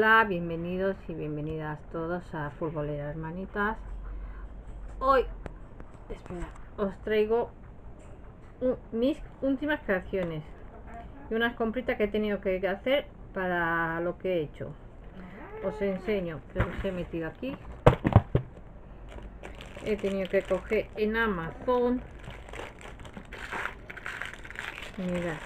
Hola, bienvenidos y bienvenidas todos a Futboleras Hermanitas. Hoy, os traigo mis últimas creaciones y unas compritas que he tenido que hacer para lo que he hecho. Os enseño, los he metido aquí. He tenido que coger en Amazon. Mirad.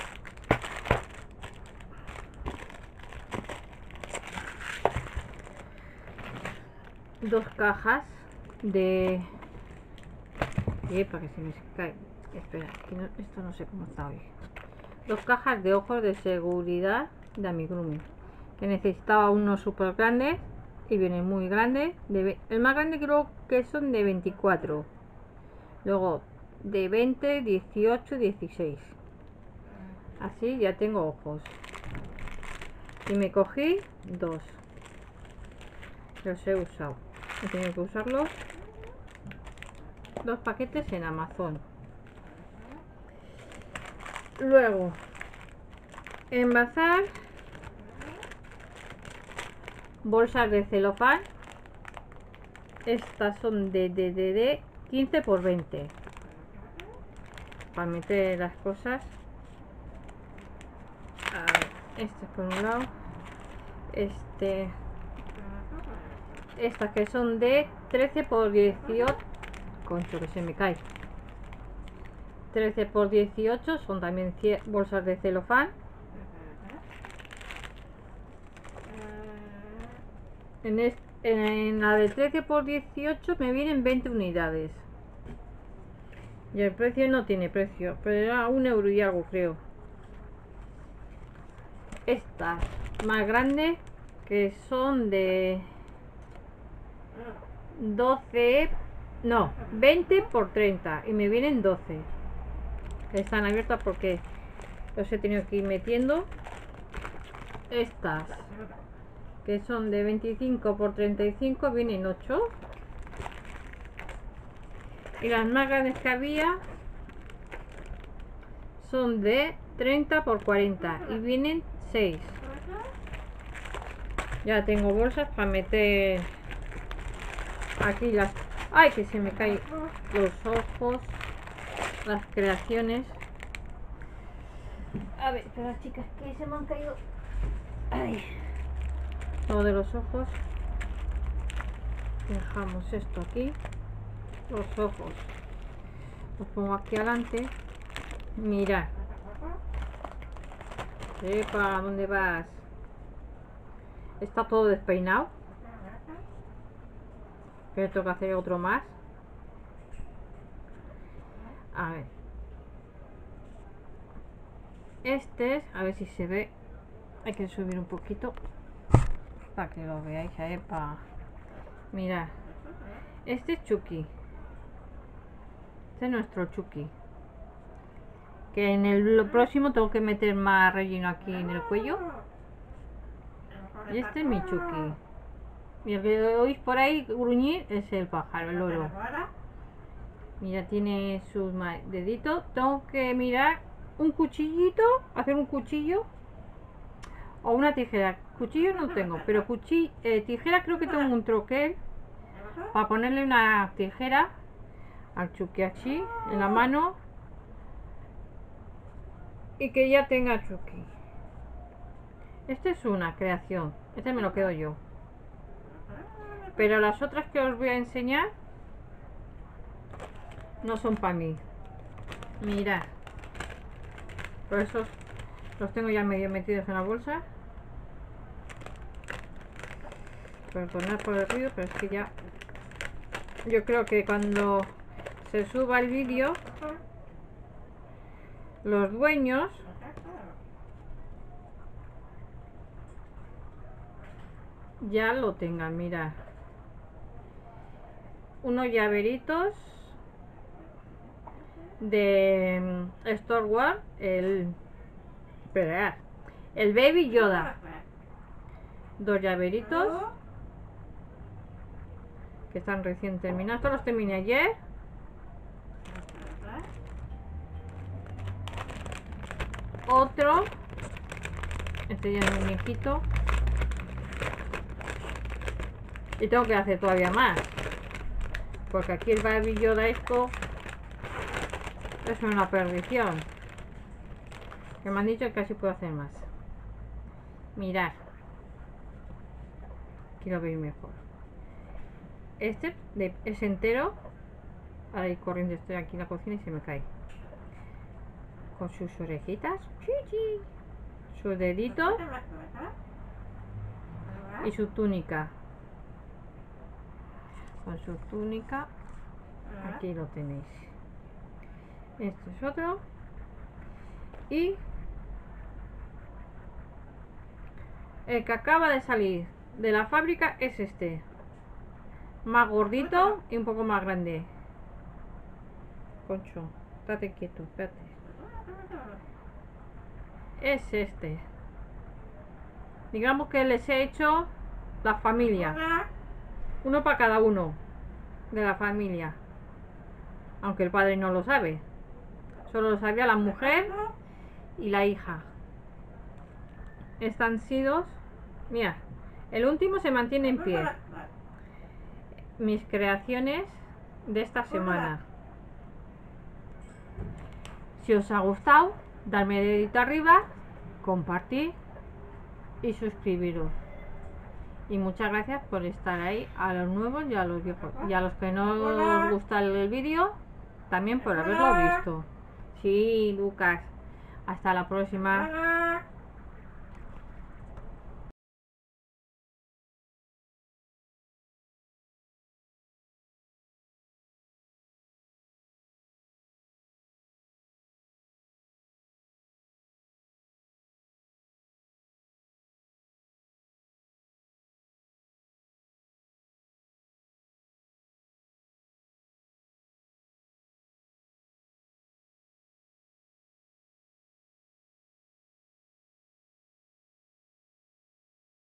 Dos cajas de... para que se me cae. Espera, que no, esto no sé cómo está hoy. Dos cajas de ojos de seguridad de Amigurumi. Que necesitaba unos súper grandes. Y vienen muy grandes. El más grande creo que son de 24. Luego de 20, 18, 16. Así ya tengo ojos. Y me cogí dos. Los he usado. He tenido que usarlos. Dos paquetes en Amazon. Luego, envasar bolsas de celofán. Estas son de 15 por 20. Para meter las cosas. A ver, este por un lado. Estas que son de 13 por 18. Concho, que se me cae. 13 por 18 son también bolsas de celofán. En la de 13 por 18 me vienen 20 unidades. Y el precio no tiene precio, pero era 1 euro y algo, creo. Estas más grandes, que son de 12, no, 20 por 30 y me vienen 12. Están abiertas porque los he tenido que ir metiendo. Estas que son de 25 por 35 vienen 8. Y las más grandes que había son de 30 por 40 y vienen 6. Ya tengo bolsas para meter aquí las... ¡Ay, que se me caen los ojos! Las creaciones. A ver, espera, chicas, que se me han caído. ¡Ay! Todo de los ojos. Dejamos esto aquí. Los ojos los pongo aquí adelante. Mirad. ¿Para dónde vas? Está todo despeinado. Pero tengo que hacer otro más. A ver. A ver si se ve. Hay que subir un poquito para que lo veáis. A ver, mirad. Este es Chucky. Este es nuestro Chucky. Que en el próximo tengo que meter más relleno aquí en el cuello. Y este es mi Chucky. Y el que oís por ahí gruñir es el pájaro, el loro. Mira, tiene sus deditos. Tengo que mirar un cuchillito, hacer un cuchillo o una tijera. Cuchillo no tengo, pero tijera creo que tengo un troquel para ponerle una tijera al Chucky así en la mano y que ya tenga Chucky. Esta es una creación, este me lo quedo yo, pero las otras que os voy a enseñar no son para mí. Mirad, por eso los tengo ya medio metidos en la bolsa. Perdonad por el ruido, pero es que ya yo creo que cuando se suba el vídeo los dueños ya lo tengan. Mirad, unos llaveritos de Star Wars, el Baby Yoda, dos llaveritos que están recién terminados. Estos los terminé ayer. Otro, este ya es un muñequito. Y tengo que hacer todavía más. Porque aquí el Baby Yoda esto es una perdición. Que me han dicho que casi puedo hacer más. Mirad. Aquí lo veis mejor. Este es entero. Ahora ir corriendo, estoy aquí en la cocina y se me cae. Con sus orejitas. Chichi. Sus deditos. Y su túnica. Con su túnica. Aquí lo tenéis. Este es otro. Y el que acaba de salir de la fábrica es este. Más gordito y un poco más grande. Concho, estate quieto, espérate. Es este. Digamos que les he hecho la familia. Uno para cada uno de la familia. Aunque el padre no lo sabe. Solo lo sabía la mujer y la hija. Están sidos. Mira, el último se mantiene en pie. Mis creaciones de esta semana. Si os ha gustado, darme dedito arriba, compartir y suscribiros. Y muchas gracias por estar ahí, a los nuevos y a los viejos. Y a los que no os gusta el vídeo, también por haberlo visto. Sí, Lucas. Hasta la próxima.